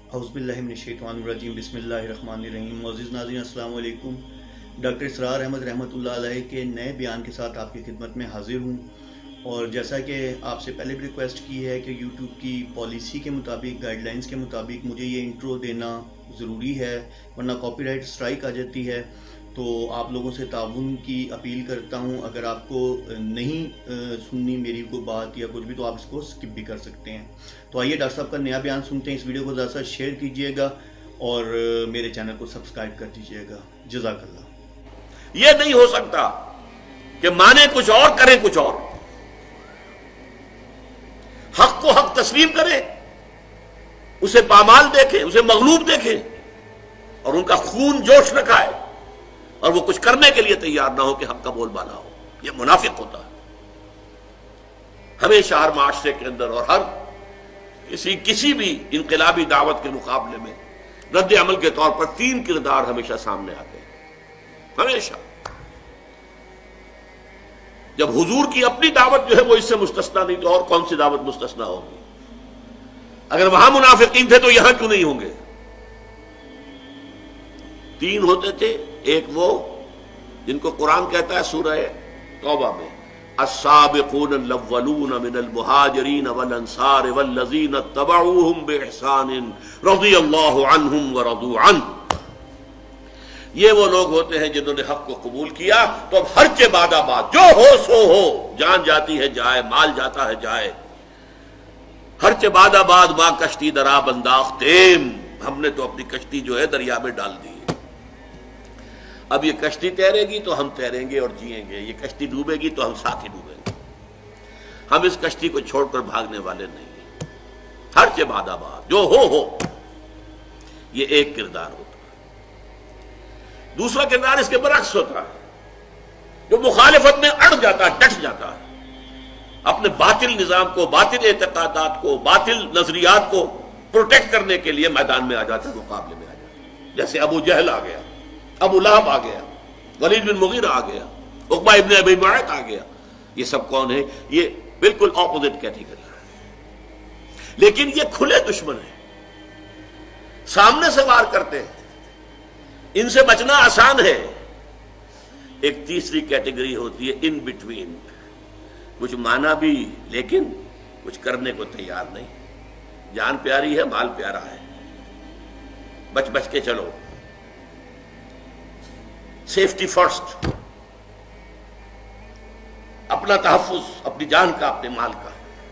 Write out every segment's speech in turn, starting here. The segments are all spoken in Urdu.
اعوذ باللہ من الشیطان الرجیم بسم اللہ الرحمن الرحیم۔ معزز ناظرین السلام علیکم۔ ڈاکٹر اسرار احمد رحمۃ اللہ علیہ کے نئے بیان کے ساتھ آپ کی خدمت میں حاضر ہوں، اور جیسا کہ آپ سے پہلے بھی ریکویسٹ کی ہے کہ یوٹیوب کی پالیسی کے مطابق، گائیڈ لائنز کے مطابق مجھے یہ انٹرو دینا ضروری ہے، ورنہ کاپی رائٹ اسٹرائک آ جاتی ہے۔ تو آپ لوگوں سے تعاون کی اپیل کرتا ہوں، اگر آپ کو نہیں سننی میری کوئی بات یا کچھ بھی تو آپ اس کو سکپ بھی کر سکتے ہیں۔ تو آئیے ڈاکٹر صاحب کا نیا بیان سنتے ہیں۔ اس ویڈیو کو زیادہ سے شیئر کیجئے گا اور میرے چینل کو سبسکرائب کر دیجئے گا۔ جزاک اللہ۔ یہ نہیں ہو سکتا کہ مانے کچھ اور کریں کچھ اور، حق کو حق تسلیم کریں، اسے پامال دیکھیں، اسے مغلوب دیکھیں اور ان کا خون جوش نہ کھائے، اور وہ کچھ کرنے کے لیے تیار نہ ہو کہ حق کا بول بالا ہو۔ یہ منافق ہوتا ہے۔ ہمیشہ ہر معاشرے کے اندر اور ہر کسی بھی انقلابی دعوت کے مقابلے میں رد عمل کے طور پر تین کردار ہمیشہ سامنے آتے ہیں، ہمیشہ۔ جب حضور کی اپنی دعوت جو ہے وہ اس سے مستثنا نہیں تو اور کون سی دعوت مستثنا ہوگی؟ اگر وہاں منافقین تھے تو یہاں کیوں نہیں ہوں گے؟ تین ہوتے تھے، ایک وہ جن کو قرآن کہتا ہے سورہ توبہ میں السابقون الاولون من المہاجرین والانصار والذین اتبعوہم باحسان رضی اللہ عنہم ورضوا عنہ۔ یہ وہ لوگ ہوتے ہیں جنہوں نے حق کو قبول کیا تو اب ہرچہ بعد آباد جو ہو سو ہو، جان جاتی ہے جائے، مال جاتا ہے جائے، ہرچہ بعد آباد ماں کشتی درآب انداختیم، ہم نے تو اپنی کشتی جو ہے دریا میں ڈال دی۔ اب یہ کشتی تیرے گی تو ہم تیریں گے اور جئیں گے، یہ کشتی ڈوبے گی تو ہم ساتھ ہی ڈوبیں گے۔ ہم اس کشتی کو چھوڑ کر بھاگنے والے نہیں ہیں، ہرچہ بعد آباد جو ہو۔ یہ ایک کردار ہوتا ہے۔ دوسرا کردار اس کے برعکس ہوتا ہے، جو مخالفت میں اڑ جاتا ہے، ڈٹ جاتا ہے، اپنے باطل نظام کو، باطل اعتقادات کو، باطل نظریات کو پروٹیکٹ کرنے کے لیے میدان میں آ جاتا ہے، مقابلے میں آ جاتا ہے۔ جیسے ابو جہل آ گیا، ابو لہب آ گیا، ولید بن مغیرہ آ گیا، عقبہ ابن ابی معیط آ گیا۔ یہ سب کون ہیں؟ یہ بالکل اپوزٹ کیٹیگری ہے، لیکن یہ کھلے دشمن ہیں، سامنے سے وار کرتے ہیں، ان سے بچنا آسان ہے۔ ایک تیسری کیٹیگری ہوتی ہے ان بٹوین، کچھ مانا بھی لیکن کچھ کرنے کو تیار نہیں، جان پیاری ہے، مال پیارا ہے، بچ بچ کے چلو، سیفٹی فرسٹ، اپنا تحفظ، اپنی جان کا، اپنے مال کا۔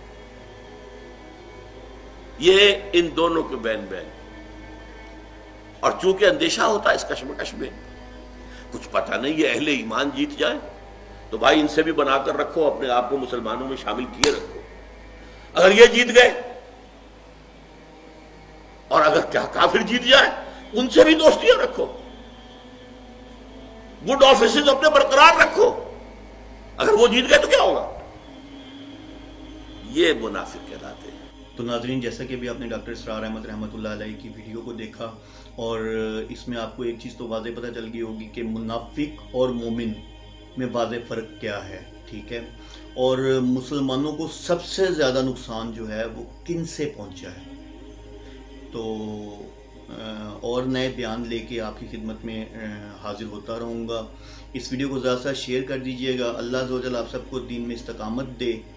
یہ ان دونوں کے بین بین، اور چونکہ اندیشہ ہوتا ہے اس کشمکش میں، کچھ پتہ نہیں یہ اہل ایمان جیت جائے تو بھائی ان سے بھی بنا کر رکھو، اپنے آپ کو مسلمانوں میں شامل کیے رکھو۔ اگر یہ جیت گئے اور اگر کیا کافر جیت جائے ان سے بھی دوستیاں رکھو، گڈ آفیسز اپنے برقرار رکھو، اگر وہ جیت گئے تو کیا ہوگا؟ یہ منافق کہلاتے ہیں۔ تو ناظرین، جیسا کہ بھی آپ نے ڈاکٹر اسرار احمد رحمۃ اللہ علیہ کی ویڈیو کو دیکھا، اور اس میں آپ کو ایک چیز تو واضح پتہ چل گئی ہوگی کہ منافق اور مومن میں واضح فرق کیا ہے، ٹھیک ہے؟ اور مسلمانوں کو سب سے زیادہ نقصان جو ہے وہ کن سے پہنچا ہے۔ تو اور نئے بیان لے کے آپ کی خدمت میں حاضر ہوتا رہوں گا۔ اس ویڈیو کو زیادہ سے شیئر کر دیجئے گا۔ اللہ عز و جل آپ سب کو دین میں استقامت دے۔